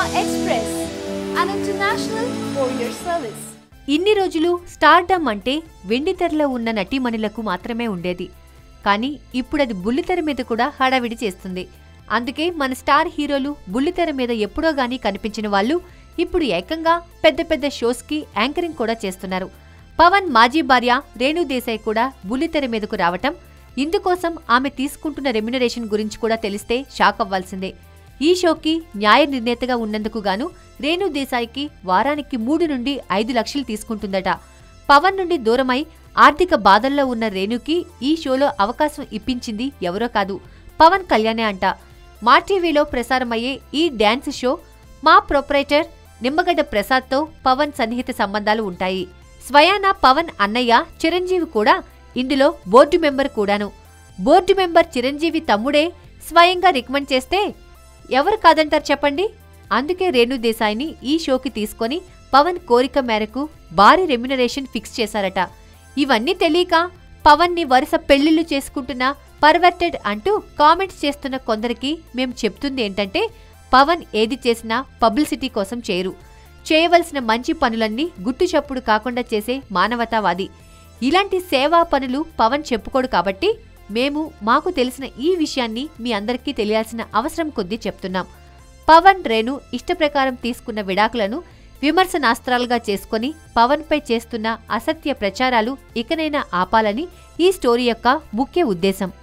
Express, an international courier service. ఇన్ని రోజులు stardom అంటే వెండితెరలో ఉన్న నటీమణులకు మాత్రమే ఉండేది. కానీ ఇప్పుడది బుల్లితెర మీద కూడా హడావిడి చేస్తుంది. అందుకే మన స్టార్ హీరోలు బుల్లితెర మీద ఎప్పుడో గానీ కనిపించిన వాళ్ళు ఇప్పుడు ఏకంగా పెద్ద పెద్ద షోస్కి యాంకరింగ్ కూడా చేస్తున్నారు. పవన్ మాజీ భార్య రేణు దేశాయ్ కూడా బుల్లితెర మీదకు రావటం, ఇందుకోసం ఆమె తీసుకుంటున్న రెమ్యునరేషన్ గురించి కూడా తెలిస్తే షాక్ అవ్వాల్సిందే. ఈ షోకి న్యాయ నిర్ణేతగా ఉన్నందుకు గాను రేణు దేశాయ్కి వారానికి 3 నుండి 5 లక్షలు తీసుకుంటుందట. పవన్ నుండి దూరమై ఆర్థిక బాధల్లో ఉన్న రేణుకి ఈ షోలో అవకాశం ఇప్పించింది ఎవరో కాదు, పవన్ కళ్యాణే అంట. మా టీవీలో ప్రసారమయ్యే ఈ dance show Maa proprietor Nimmagadda ప్రసాద్తో పవన్ సన్నిహిత సంబంధాలు ఉంటాయి. స్వయాన పవన్ అన్నయ్య చిరంజీవి కూడా ఇందులో బోర్డు మెంబర్ కూడాను. బోర్డు మెంబర్ చిరంజీవి తమ్ముడే స్వయంగా రికమెండ్ చేస్తే ఎవరు కాదంటారు చెప్పండి. అందుకే రేణు దేశాయ్ని ఈ షోకి తీసుకొని పవన్ కోరిక మేరకు భారీ రెమ్యునరేషన్ ఫిక్స్ చేశారట. ఇవన్నీ తెలియక పవన్ ని వరుస పెళ్లిళ్లు చేసుకుంటున్న పర్వర్టెడ్ అంటూ కామెంట్స్ చేస్తున్న కొందరికి మేం చెప్తుంది ఏంటంటే, పవన్ ఏది చేసినా పబ్లిసిటీ కోసం చేయరు. చేయవలసిన మంచి పనులన్నీ గుట్టు చప్పుడు కాకుండా చేసే మానవతావాది. ఇలాంటి సేవా పనులు పవన్ చెప్పుకోడు కాబట్టి మేము మాకు తెలిసిన ఈ విషయాన్ని మీ అందరికీ తెలియాల్సిన అవసరం కొద్దీ చెప్తున్నాం. పవన్ రేణు ఇష్టప్రకారం తీసుకున్న విడాకులను విమర్శనాస్త్రాలుగా చేసుకుని పవన్ పై చేస్తున్న అసత్య ప్రచారాలు ఇకనైనా ఆపాలని ఈ స్టోరీ యొక్క ముఖ్య ఉద్దేశం.